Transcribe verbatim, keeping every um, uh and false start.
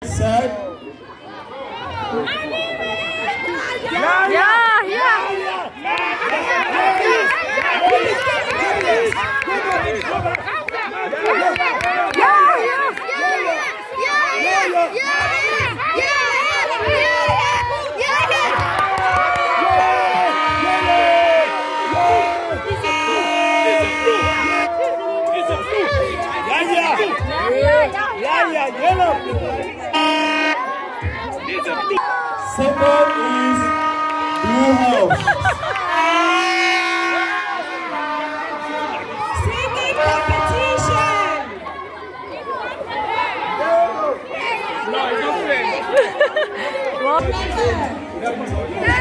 Set. Yeah, yeah, yeah. Yahya, yellow. Second is Blue House. Singing competition. What?